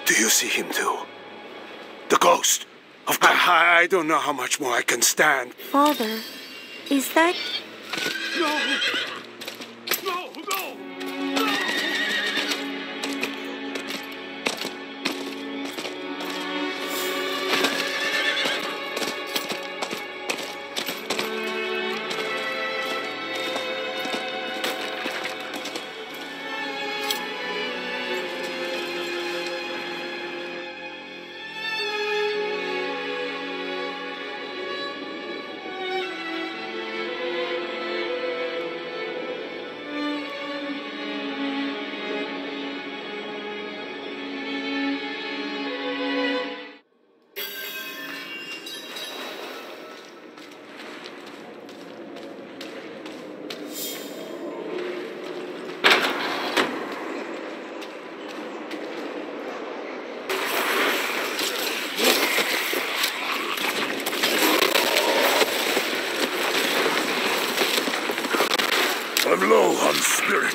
Do you see him too? The ghost of... I don't know how much more I can stand. Father, is that... No! No! No! I'm low on spirit.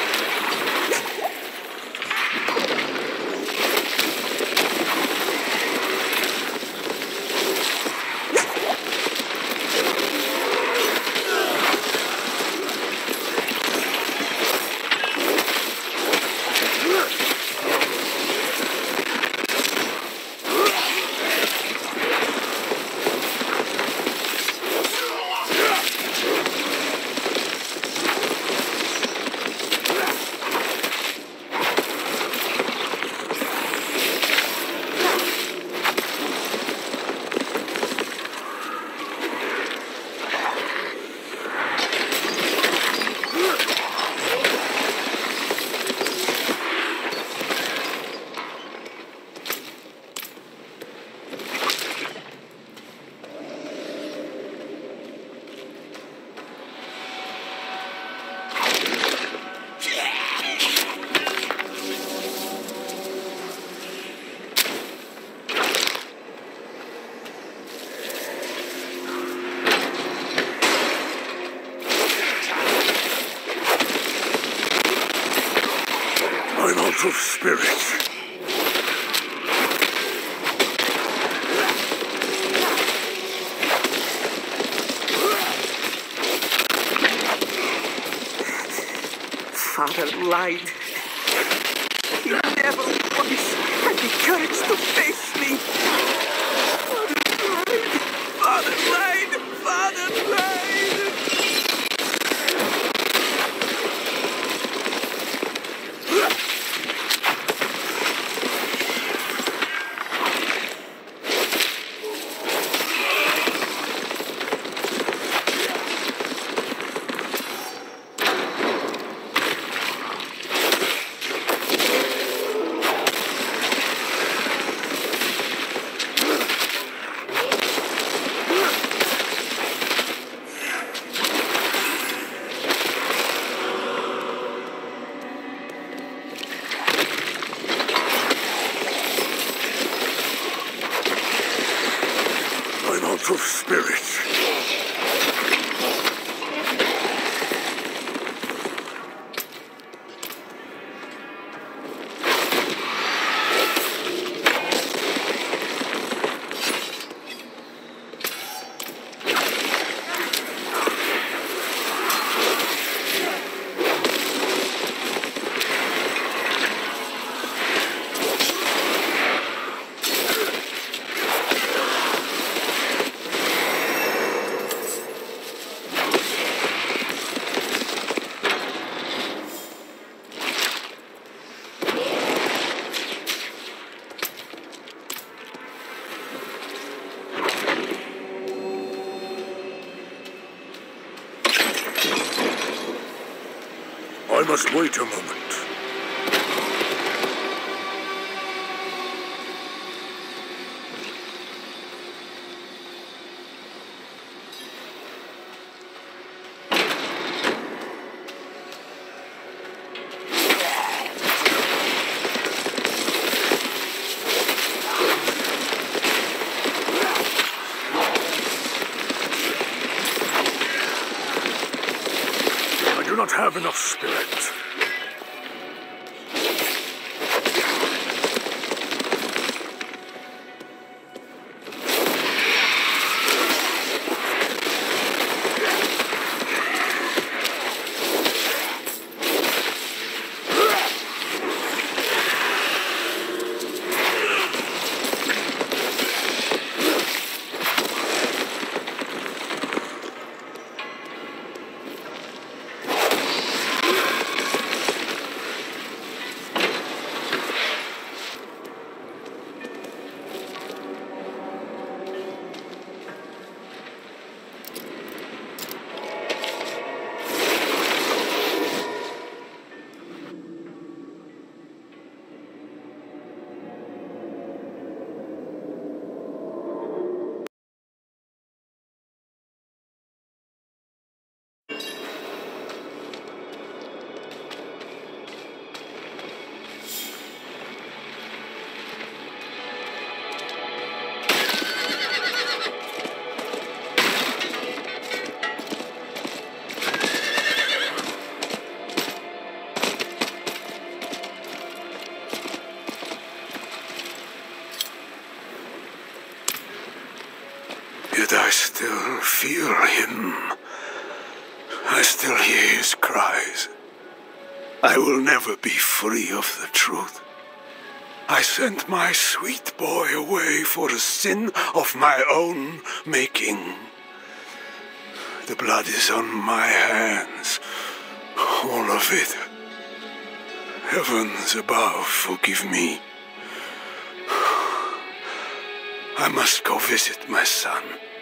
I'm out of spirit. Father lied. He never once had the courage to face me. Father lied. Father lied. Out of spirit. I must wait a moment. I do not have enough spirit. Yet I still feel him. I still hear his cries. I will never be free of the truth. I sent my sweet boy away for a sin of my own making. The blood is on my hands, all of it. Heavens above, forgive me. I must go visit my son.